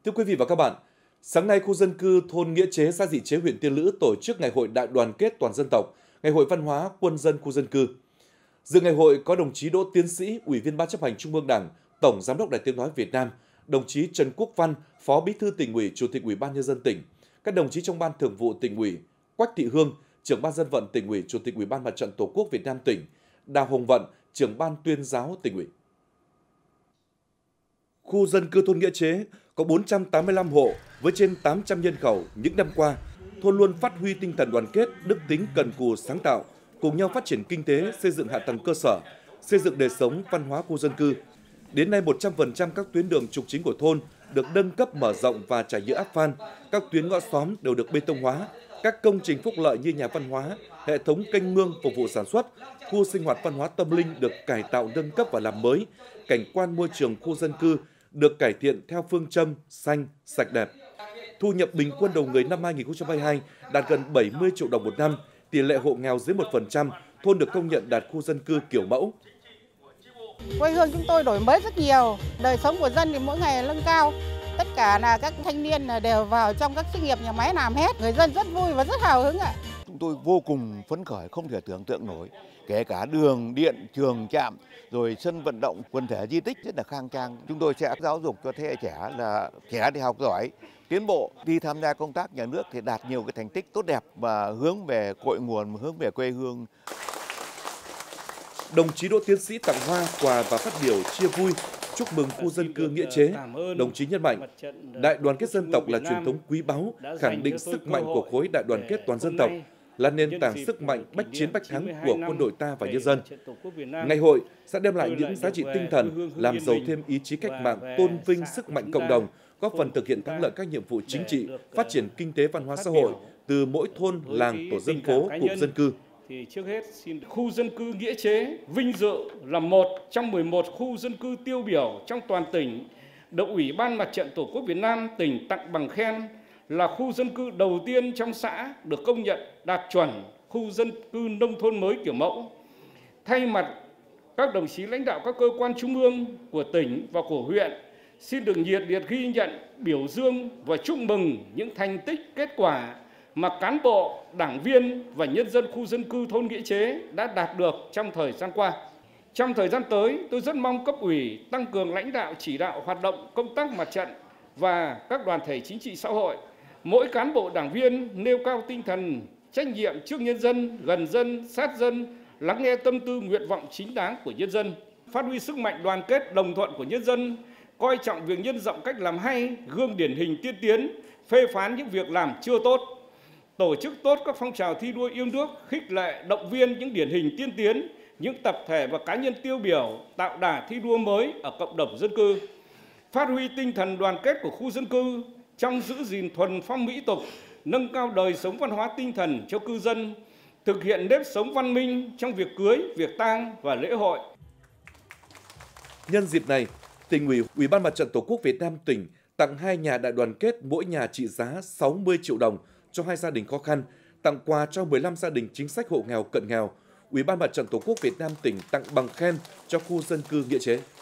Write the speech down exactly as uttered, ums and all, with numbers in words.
Thưa quý vị và các bạn, sáng nay khu dân cư thôn Nghĩa Chế, xã Dị Chế, huyện Tiên Lữ tổ chức Ngày hội Đại đoàn kết toàn dân tộc, Ngày hội văn hóa quân dân khu dân cư. Dự ngày hội có đồng chí Đỗ Tiến Sĩ, Ủy viên Ban Chấp hành Trung ương Đảng, Tổng Giám đốc Đài Tiếng nói Việt Nam, đồng chí Trần Quốc Văn, Phó Bí thư Tỉnh ủy, Chủ tịch Ủy ban Nhân dân tỉnh, các đồng chí trong Ban Thường vụ Tỉnh ủy, Quách Thị Hương, Trưởng Ban Dân vận Tỉnh ủy, Chủ tịch Ủy ban Mặt trận Tổ quốc Việt Nam tỉnh, Đào Hồng Vận, Trưởng Ban Tuyên giáo Tỉnh ủy. Khu dân cư thôn Nghĩa Chế có bốn trăm tám mươi lăm hộ với trên tám trăm nhân khẩu. Những năm qua, thôn luôn phát huy tinh thần đoàn kết, đức tính cần cù sáng tạo, cùng nhau phát triển kinh tế, xây dựng hạ tầng cơ sở, xây dựng đời sống văn hóa khu dân cư. Đến nay, một trăm phần trăm các tuyến đường trục chính của thôn được nâng cấp mở rộng và trải nhựa áp phan, các tuyến ngõ xóm đều được bê tông hóa, các công trình phúc lợi như nhà văn hóa, hệ thống kênh mương phục vụ sản xuất, khu sinh hoạt văn hóa tâm linh được cải tạo nâng cấp và làm mới, cảnh quan môi trường khu dân cư được cải thiện theo phương châm xanh, sạch đẹp. Thu nhập bình quân đầu người năm hai nghìn không trăm hai mươi hai đạt gần bảy mươi triệu đồng một năm, tỷ lệ hộ nghèo dưới một phần trăm, thôn được công nhận đạt khu dân cư kiểu mẫu. Quê hương chúng tôi đổi mới rất nhiều, đời sống của dân thì mỗi ngày nâng cao. Tất cả là các thanh niên đều vào trong các xí nghiệp nhà máy làm hết, người dân rất vui và rất hào hứng ạ. Chúng tôi vô cùng phấn khởi, không thể tưởng tượng nổi, kể cả đường, điện, trường, trạm, rồi sân vận động, quần thể di tích rất là khang trang. Chúng tôi sẽ giáo dục cho thế hệ trẻ là trẻ đi học giỏi, tiến bộ, đi tham gia công tác nhà nước thì đạt nhiều cái thành tích tốt đẹp và hướng về cội nguồn, hướng về quê hương. Đồng chí Đỗ Tiến Sĩ tặng hoa, quà và phát biểu chia vui chúc mừng khu dân cư Nghĩa Chế. Đồng chí nhấn mạnh, đại đoàn kết dân tộc là truyền thống quý báu, khẳng định sức mạnh của khối đại đoàn kết toàn dân tộc, là nền tảng sức mạnh bách chiến bách thắng của quân đội ta và nhân dân. Ngày hội sẽ đem lại những giá trị tinh thần, làm giàu thêm ý chí cách mạng, tôn vinh sức mạnh cộng đồng, góp phần thực hiện thắng lợi các nhiệm vụ chính trị, phát triển kinh tế văn hóa xã hội từ mỗi thôn, làng, tổ dân phố, cụm dân cư. Thì trước hết xin khu dân cư Nghĩa Chế vinh dự là một trong mười một khu dân cư tiêu biểu trong toàn tỉnh, được Ủy ban Mặt trận Tổ quốc Việt Nam tỉnh tặng bằng khen, là khu dân cư đầu tiên trong xã được công nhận đạt chuẩn khu dân cư nông thôn mới kiểu mẫu. Thay mặt các đồng chí lãnh đạo các cơ quan trung ương của tỉnh và của huyện, xin được nhiệt liệt ghi nhận, biểu dương và chúc mừng những thành tích, kết quả mà cán bộ, đảng viên và nhân dân khu dân cư thôn Nghĩa Chế đã đạt được trong thời gian qua. Trong thời gian tới, tôi rất mong cấp ủy tăng cường lãnh đạo chỉ đạo hoạt động công tác mặt trận và các đoàn thể chính trị xã hội. Mỗi cán bộ đảng viên nêu cao tinh thần trách nhiệm trước nhân dân, gần dân, sát dân, lắng nghe tâm tư nguyện vọng chính đáng của nhân dân, phát huy sức mạnh đoàn kết đồng thuận của nhân dân, coi trọng việc nhân rộng cách làm hay, gương điển hình tiên tiến, phê phán những việc làm chưa tốt, tổ chức tốt các phong trào thi đua yêu nước, khích lệ, động viên những điển hình tiên tiến, những tập thể và cá nhân tiêu biểu, tạo đà thi đua mới ở cộng đồng dân cư, phát huy tinh thần đoàn kết của khu dân cư trong giữ gìn thuần phong mỹ tục, nâng cao đời sống văn hóa tinh thần cho cư dân, thực hiện nếp sống văn minh trong việc cưới, việc tang và lễ hội. Nhân dịp này, Tỉnh ủy, Ủy ban Mặt trận Tổ quốc Việt Nam tỉnh tặng hai nhà đại đoàn kết, mỗi nhà trị giá sáu mươi triệu đồng cho hai gia đình khó khăn, tặng quà cho mười lăm gia đình chính sách hộ nghèo cận nghèo. Ủy ban Mặt trận Tổ quốc Việt Nam tỉnh tặng bằng khen cho khu dân cư Nghĩa Chế.